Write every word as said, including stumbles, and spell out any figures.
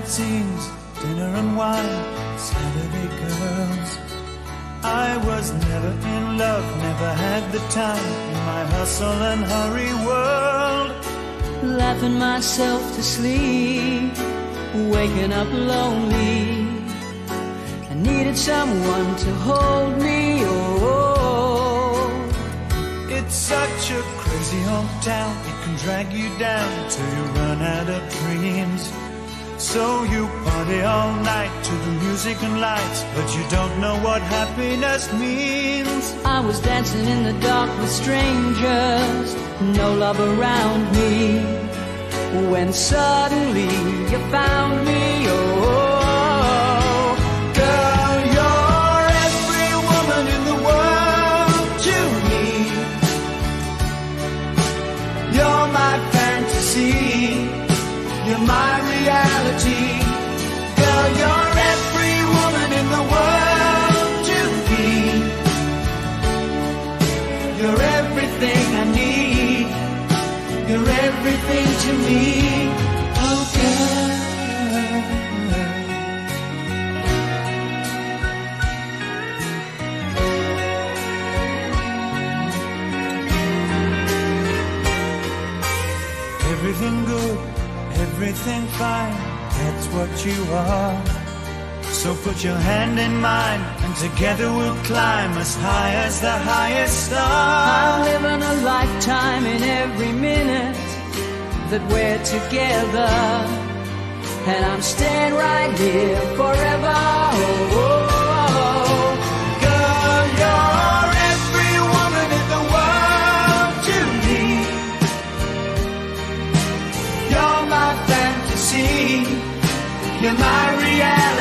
night scenes, dinner and wine, Saturday girls. I was never in love, never had the time in my hustle and hurry world. Laughing myself to sleep, waking up lonely. I needed someone to hold me, oh. It's such a crazy hometown, it can drag you down till you run out of dreams. So you party all night to the music and lights, but you don't know what happiness means. I was dancing in the dark with strangers, no love around me, when suddenly you found me, oh. Girl, you're every woman in the world to me. You're my fantasy, you're my reality. Girl, you're every woman in the world to me. You're everything I need, you're everything to me. Oh girl, everything good, everything fine, that's what you are. So put your hand in mine, and together we'll climb as high as the highest star. I'm living a lifetime in every minute that we're together, and I'm staying right here forever, oh, oh, oh. Girl, you're every woman in the world to me. You're my fantasy, you're my reality.